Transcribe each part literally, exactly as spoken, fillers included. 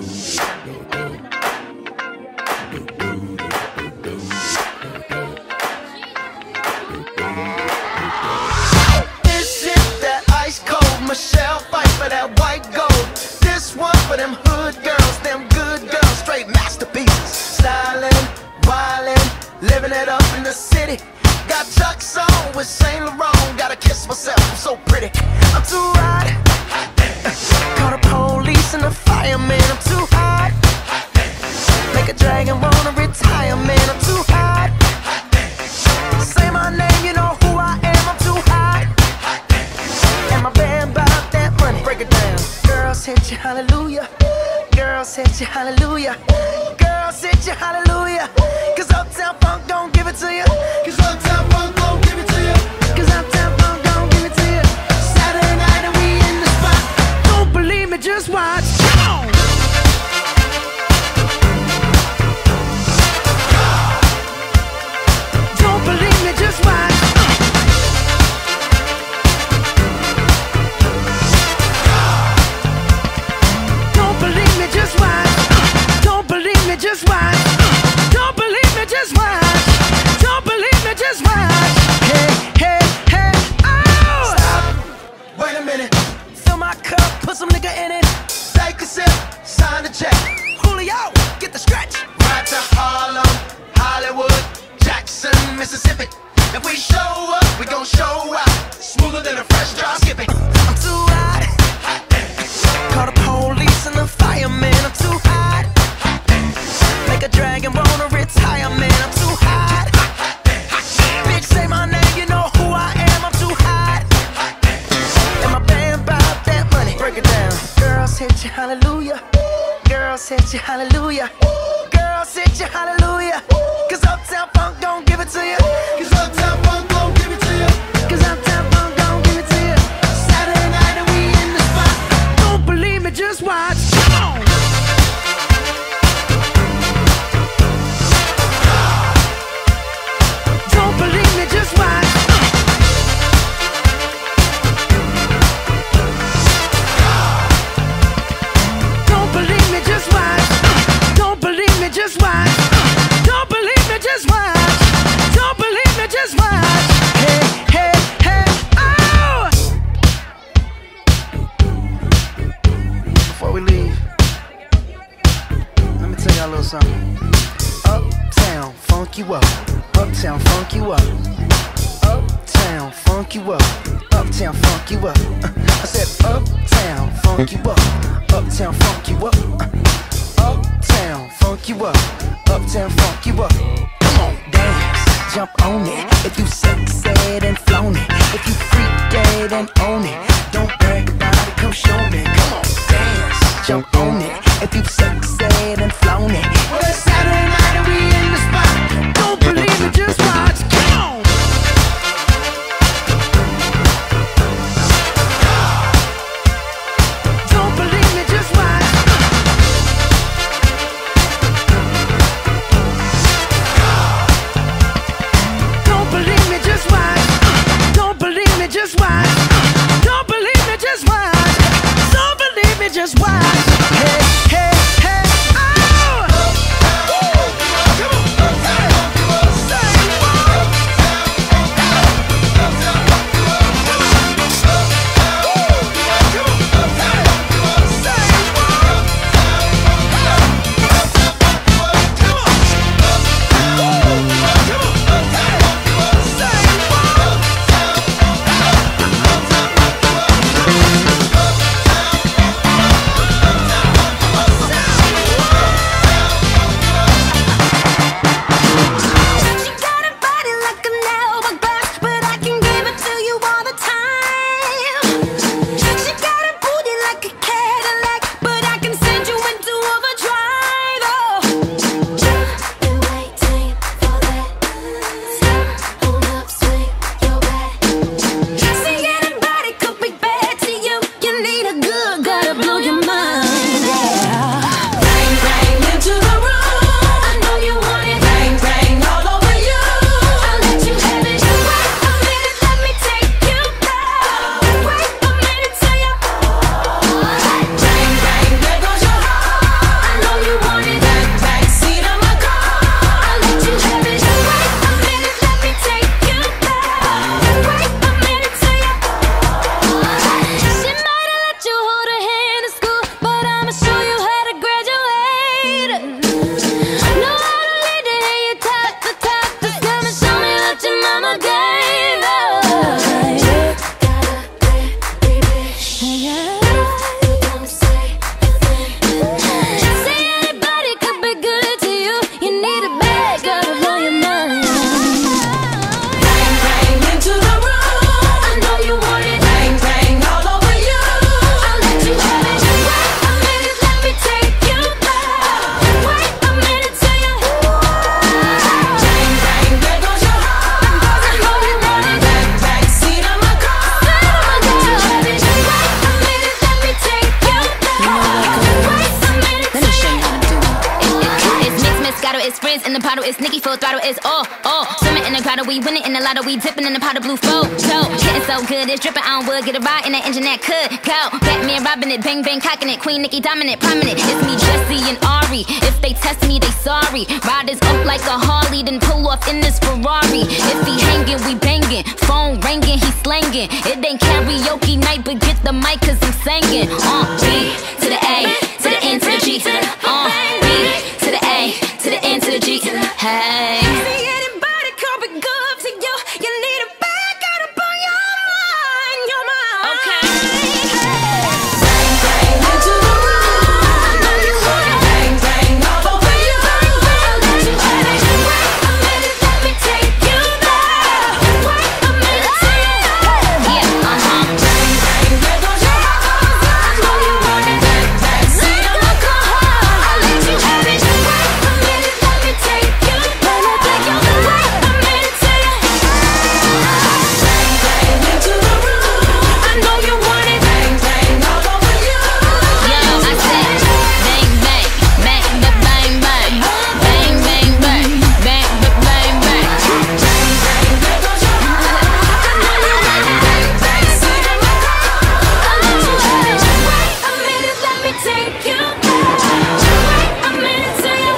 This is that ice cold Michelle fight for that white gold. This one for them hood girls, them good girls, straight masterpieces. Stylin', wildin', living it up in the city. Got Chuck's on with Saint Laurent. Gotta kiss myself, I'm so pretty. I'm too hot. Call the police and the fireman. I'm too hot. Make a dragon wanna retire, man. I'm too hot. Say my name, you know who I am. I'm too hot. And my band bought that money. Break it down. Girls hit you, hallelujah. Girls hit you, hallelujah. Girls hit you, hallelujah. Cause Uptown Funk don't give it to you. Cause Uptown Funk don't give it to you. Cause Uptown Funk don't give it to you. Saturday night and we in the spot. Don't believe me, just watch. Come on. Don't believe me, just watch. Don't believe me, just watch. Don't believe me, just watch. Don't believe me, just watch. Don't believe me, just watch. Hey, hey, hey, oh! Stop, wait a minute. Fill my cup, put some nigga in it. Take a sip, sign the check. Julio, get the stretch. Right to Harlem, Hollywood, Jackson, Mississippi. If we show up, we gon' show out. Smoother than a fresh drop skipping. I'm too hot. Call the police and the fireman. I'm too hot. Make a dragon wanna retire, man. I'm too hot. Bitch, say my name, you know who I am. I'm too hot. And my band bought that money. Break it down. Girls hit you, hallelujah. Girls hit you, hallelujah. Girls hit you, hallelujah. Cause Uptown Funk don't give it to you. Cause Uptown Funk don't give it to you. Cause Uptown Funk don't give it to you. Saturday night and we in the spot. Don't believe me, just watch. Come on. Don't believe me, just watch. Don't believe me, just watch. Don't believe me, just watch. Don't believe me, just watch. Don't believe me, just watch. Hey, hey, hey, oh! Before we leave, let me tell y'all a little something. Uptown, funk you up. Uptown, funk you up. Uptown, funk you up. Uptown, funk you up. I said uptown, funk you up. Uptown, funk you up. Uptown, funk you up. Uptown, funk you up. Come on, dance, jump on it. If you sexed and flown it. If you freak dead and own it. Don't brag about it, come show me. Come on, dance, jump on it. If you sexed and flown it. Well, it's Saturday night and we in the spot. Don't believe it, just watch. Come on. Don't believe me, just watch. Don't believe me, just watch. Don't believe me, just watch. Don't believe me, just watch. Don't believe me, just watch. Hey, hey, hey, oh! it's frizz in the bottle, it's Nicki full throttle, it's all, all. Swimming in the grotto, we winning in the lotto, we dipping in the pot of blue flow. Show, getting so good, it's dripping on wood, get a ride in that engine that could go. Batman robbing it, bang bang cocking it, Queen Nicki dominant, prominent. It's me, Jesse and Ari. If they test me, they sorry. Riders up like a Harley, then pull off in this Ferrari. If he hanging, we banging. Phone ringing, he slanging. It ain't karaoke night, but get the mic cause I'm singing. Uh, B to the A, to the N to the G, to the uh, B to the A, to the N to the G. Hey. See anybody coming good to you? You need to back out up on your mind, your mind. Okay. Bang bang into the room. I know you want it. Bang bang all over you. Bang bang, let you have it. Wait a minute, let me take you there. Wait a minute, say it. Yeah, uh-huh. Bang bang, there goes your heart. I know you want it. Bang bang, see the look on her. I'll let you have it. Wait a minute, let me take you there. Let me take you there. Wait a minute, say it. Bang bang into the room. I know you want it. Bang bang all over you. Yo, I said bang bang, bang ba bang bang, bang bang bang, bang ba bang bang. Bang bang, there goes your heart. I know you want it. Bang bang, see the look on her. I'll let you have it. Wait a minute, let me take you there. Wait a minute, say it.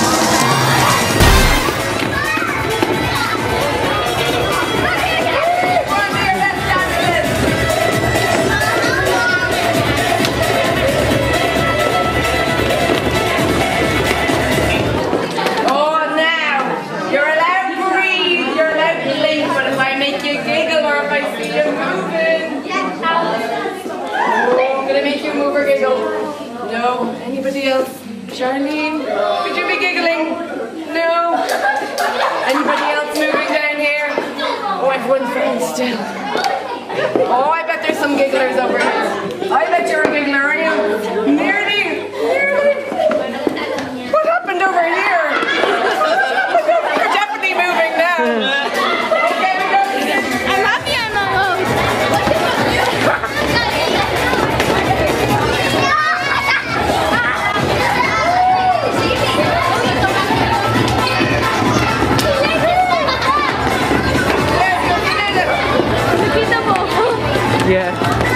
Oh, now, you're allowed to breathe, you're allowed to blink, but if I make you giggle or if I see you moving, oh, I'm gonna make you move or giggle. No. Anybody else? Charlene, could you be giggling? No. Anybody else moving down here? Oh, I've one friend still. Oh, I bet there's some gigglers over here. I bet you're a giggler, are you? Nearly. Nearly. What happened over here? You're definitely moving now. Okay, we go. I love you, Yeah.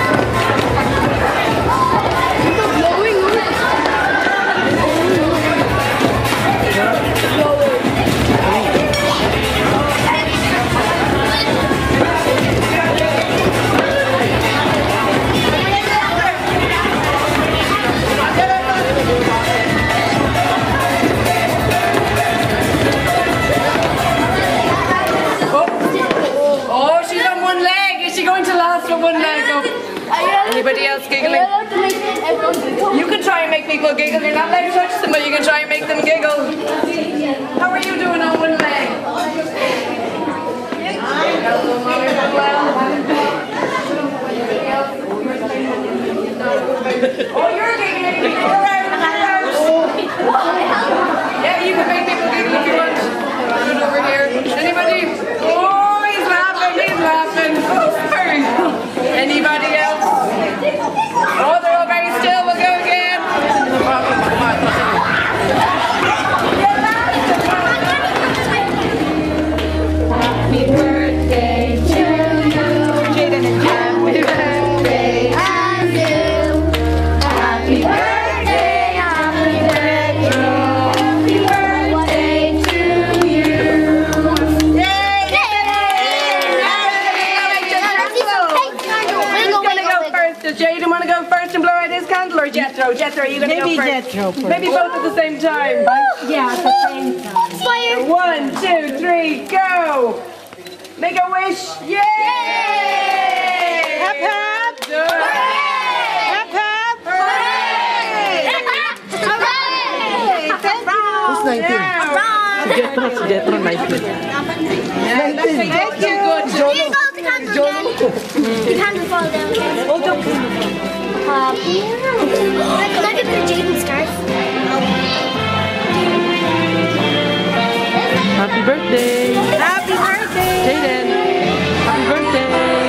Oh, she's on one leg. Is she going to last with one leg up? Anybody else giggling? You can try and make people giggle. You're not allowed to touch them, but you can try and make them giggle. How are you doing on one leg? Oh, you're giggling. You're out. You're out. Yeah, you can make people giggle if you want. Good over here. Anybody? Oh, he's laughing. He's laughing. Oh, sorry. Anybody else? Oh, they're all very still. We'll go again. Happy birthday to you, Jaden and Happy birthday to you. Happy birthday, happy birthday, happy birthday to you. Yay! Who's gonna go first? Does Jaden want to go first and blow out his candle, or Jethro? Jethro, are you gonna Maybe go first? Jethro first. Maybe both at the same time. Yeah, at the same time. One, two, three, go! Make a wish! Yay! Hep hep! Hooray! Hep hep! Hooray! Hooray! Thank you! Who's nineteen? Now, Jethro, si Jethro, nineteen. yeah, let's say Thank too you. good. You go the candle again. The candle fall down again. Hold up. Happy. Can I get the Jaden scarf? Happy birthday! Happy birthday! Jaden! Happy birthday!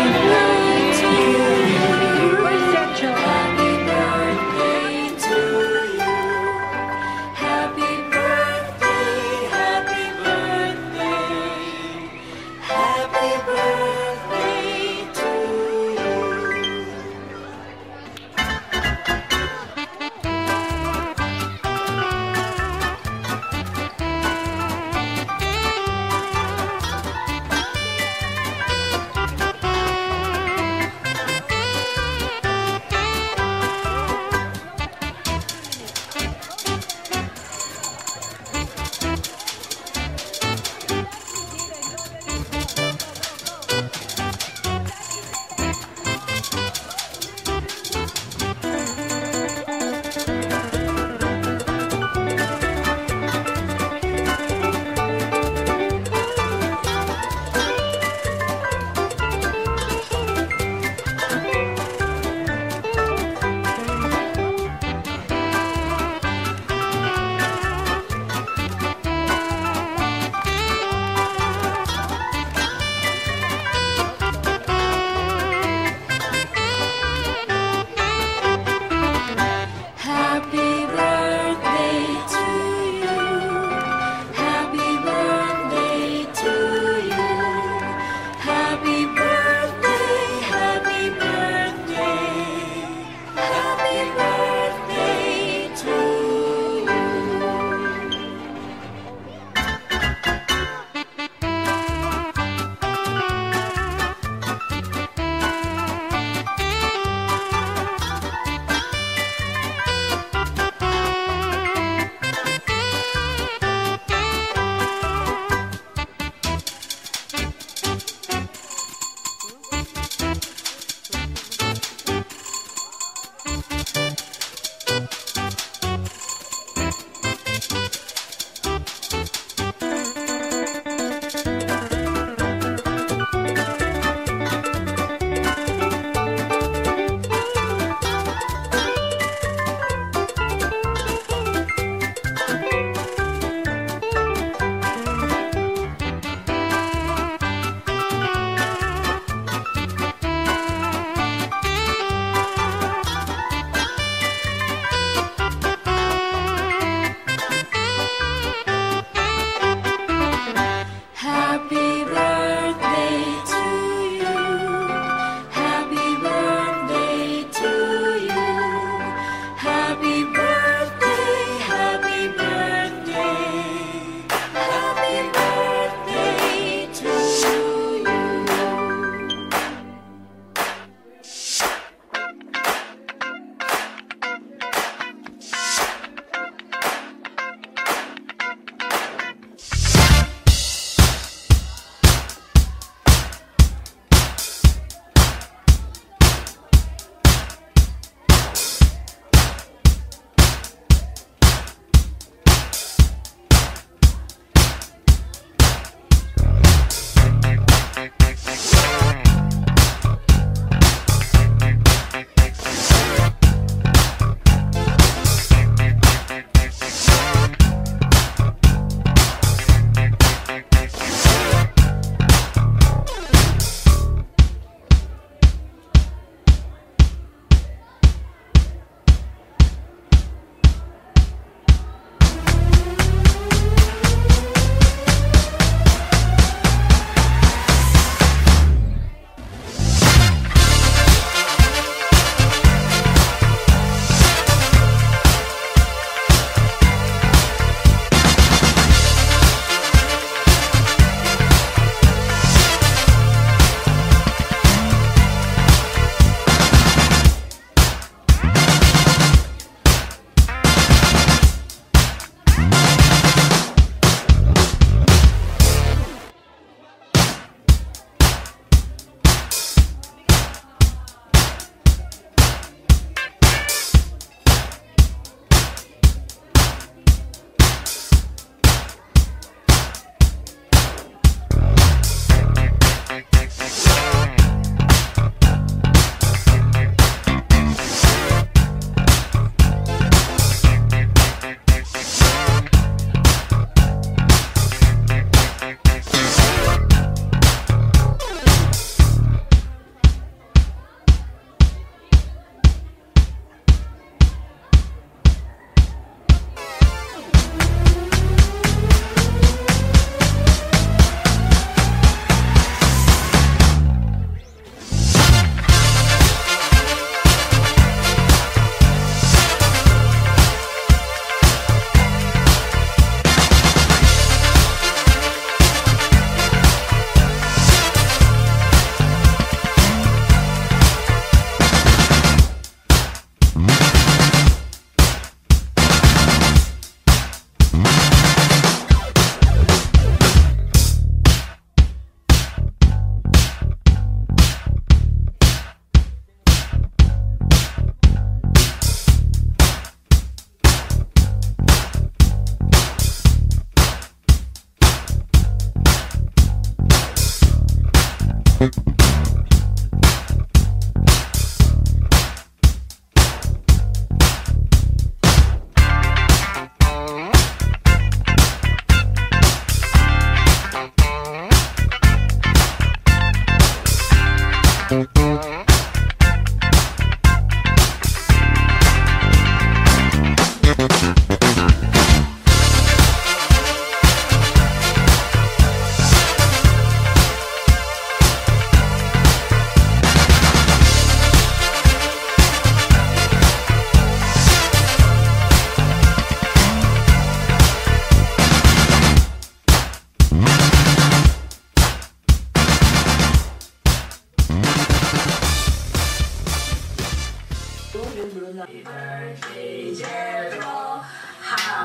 Where's Jethro? Happy birthday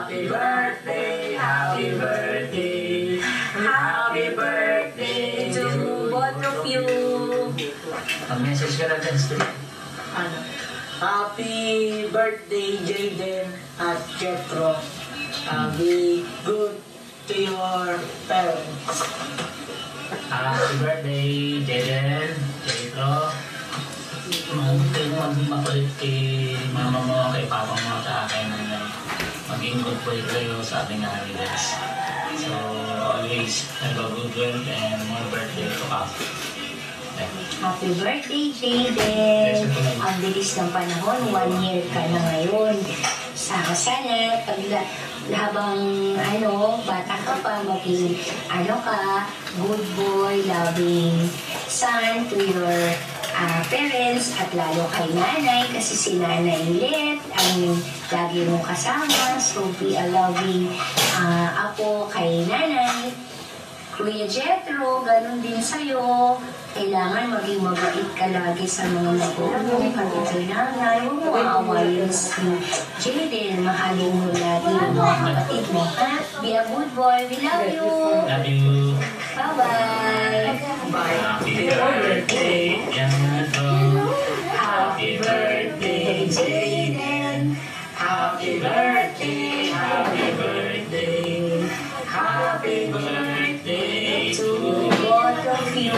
Happy birthday, happy birthday, happy birthday to both of you. Mag-message ka na dyan, Street. Ano? Happy birthday, Jaden at Jethro. Uh, be good to your parents. Happy birthday, Jaden, Jethro. Mag-makulit kay mama mo, kay papa mo, sa akin. Maging good boy kayo sa ating holidays. So, always have a good one and more birthday to come. Happy birthday, Jaden! Ang bilis ng panahon, one year ka na ngayon. Saka sana, pag habang ano, bata ka pa, maging ano ka, good boy, loving son to your uh, parents at lalo kay nanay kasi si Nanay Let ang lagi mong kasama. So be a loving uh, apo kay nanay. Kuya Jethro, ganun din sa'yo. Kailangan maging mabait ka lagi sa mga magulang, pati kay nanay. Huwag mo aawayin si Jaden. Mahalin mo lagi ang mga kapatid mo. Ha? Be a good boy. We love you. Love you. Bye-bye. Happy birthday, Jethro. Happy birthday, Jaden. Happy birthday, happy birthday. Happy birthday to both of you.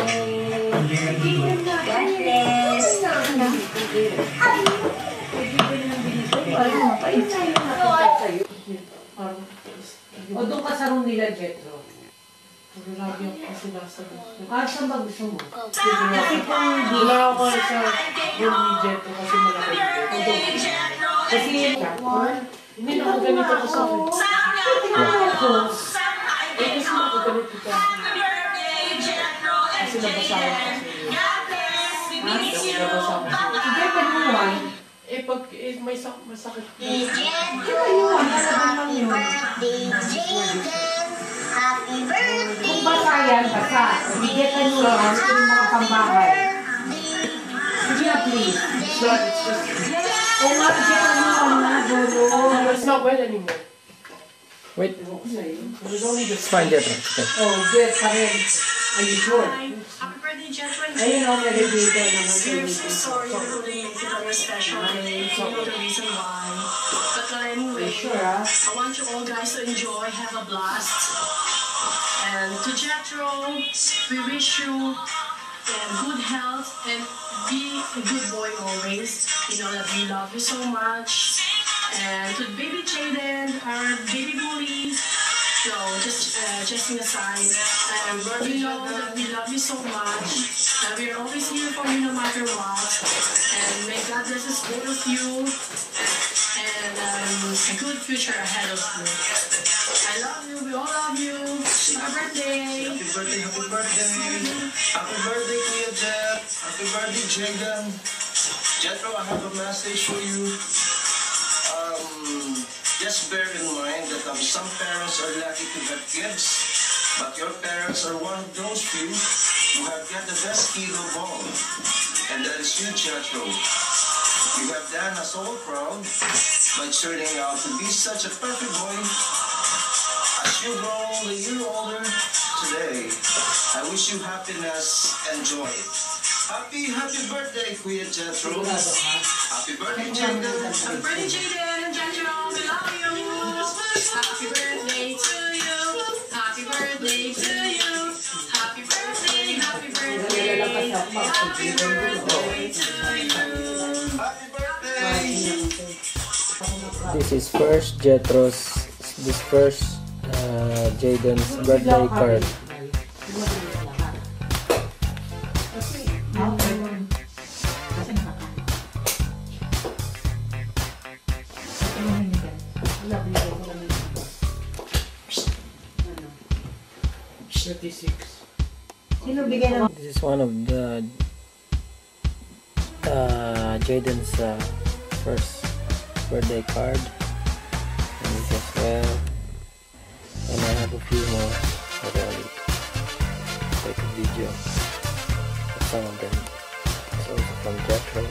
God bless. O doon ka sa room nila, Jethro. Marami ako kasi nasa gusto. Ah, saan ba gusto mo? Kasi kung hindi na ako sa room ni Jethro kasi malaki dito. O doon. Kasi yun, hindi na ako ganito ko sa akin. Eh, kasi ako ganito ka. Kasi nabasahan kasi yun. Kasi nabasahan kasi yun. Sige, pag-iwan. Eh, pag eh, may sak masakit ko. Happy birthday, Jaden. Happy birthday. Kung basa yan, basa. Bigitan nyo lang sa mga pambahay. Sige na, please. It's not, it's just... Oh, nga, bigitan nyo lang na, Dolo. It's not well anymore. Wait. It's fine, Jethro. Okay. Oh, good. Karen, are you sure? Happy birthday, Jethro. Ayun ako, nag-ibigay naman sa We're so sorry to really make it on your special day. You know the reason why. But uh, anyway, sure, huh? I want you all guys to enjoy, have a blast. And to Jethro, we wish you uh, good health and be a good boy always. You know that we love you so much. And to baby Jaden, our baby bully, so just uh, jesting aside, um, we know that we love you so much. Uh, we are always here for you no matter what. And may God bless us both of you. And um, a good future ahead of you. I love you, we all love you. Happy birthday. Happy birthday, happy birthday. Happy birthday, Kuya Jeff. Happy birthday, Jaden. Jethro, I have a message for you. Um, just bear in mind that um, some parents are lucky to have kids, but your parents are one of those few who have got the best kid of all, and that is you, Jethro. You have done us all proud by turning out to be such a perfect boy. As you grow a year older today, I wish you happiness and joy. Happy, happy birthday, Kuya Jethro. Happy birthday, Jaden. Happy birthday, Jaden and Jethro. We love you. Happy birthday to you. Happy birthday to you. Happy birthday, happy birthday. Happy birthday to you. Happy birthday. This is first Jethro's, this first uh, Jaden's birthday card. This is one of the uh, Jaden's uh, first birthday card, and this as well, and I have a few more that I'll take a video of some of them. It's also from Jethro.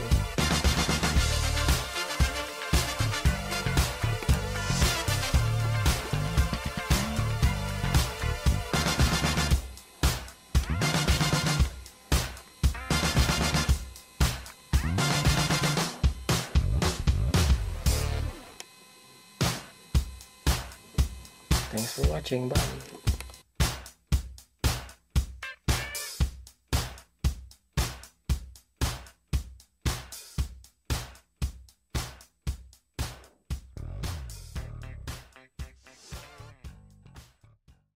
Thanks for watching. Bye.